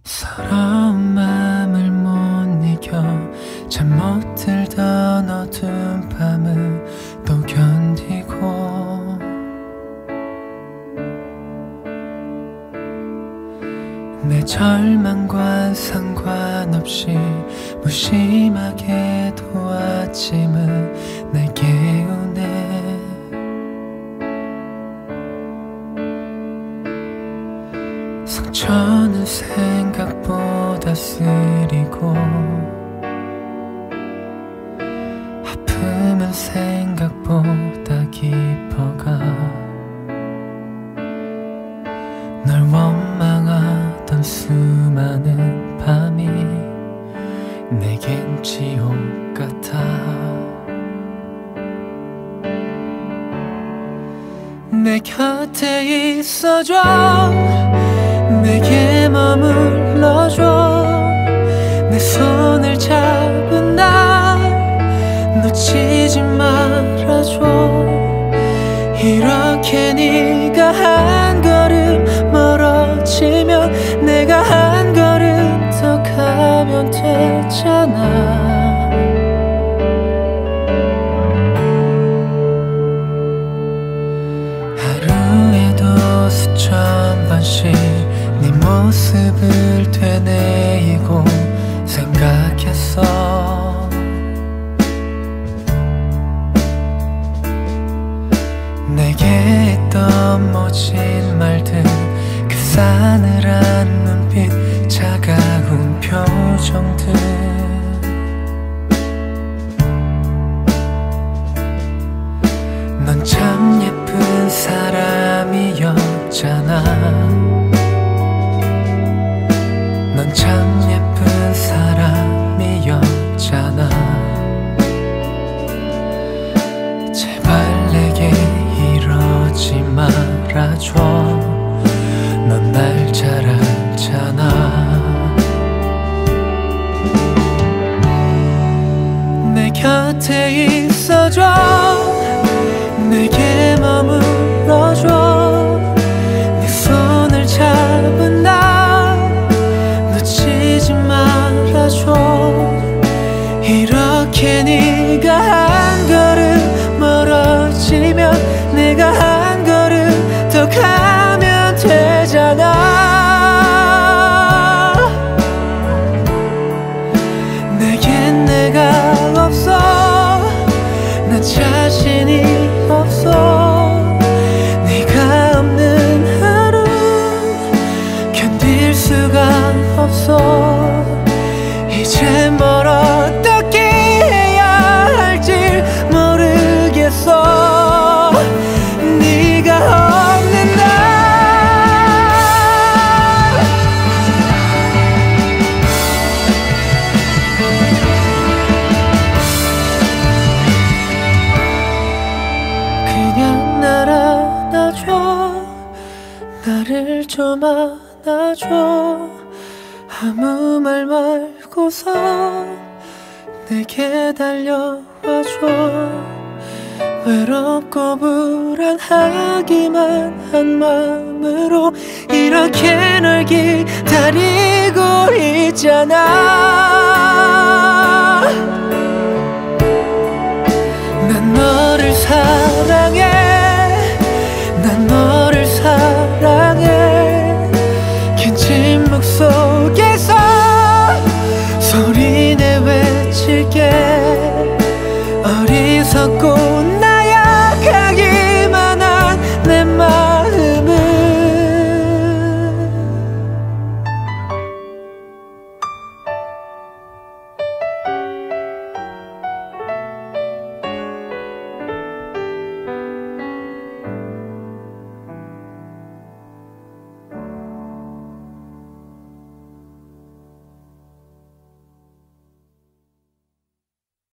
서러운 맘을 못 이겨 잠 못 들던 어두운 밤을 또 견디고 내 절망과 상관없이 무심하게 도와짐은 날 깨우네. 상처는 생각보다 쓰리고 아픔은 생각보다 깊어가 널 원망하던 수많은 밤이 내겐 지옥 같아. 내 곁에 있어줘. 내게 머물러줘. 내 손을 잡은 날 놓치지 말아줘. 이렇게 네가 한 걸음 멀어지면 내가 한 걸음 더 가면 되잖아. 하루에도 수천 번씩 네 모습을 되뇌이고 생각했어. 내게 했던 모진 말들 그 싸늘한 눈빛 차가운 표정들 넌 참 예쁜 사람이었잖아. 넌 참 예쁜 사람이었잖아. 제발 내게 이러지 말아줘. 넌 날 잘 알잖아. 내 곁에 있어줘. 내게 머물러줘. 네 손을 잡은 날 놓치지 말아줘. 이렇게 네가 한 걸음 멀어지면 내가 한 걸음 더 가면 되잖아. 내겐 내가 없어. 난 자신이 없어. 네가 없는 하루 견딜 수가 없어. 이제 뭘 어떻게 해야 할지 모르겠어. 네가 없는 날 그냥 날 안아줘. 나를 좀 안아줘. 아무 말 말고서 내게 달려와줘. 외롭고 불안하기만 한 마음으로 이렇게 널 기다리고 있잖아. 난 너를 사랑해. 난 너를 사랑해. 긴 침묵 속에서 소리내 외칠게. 어리석고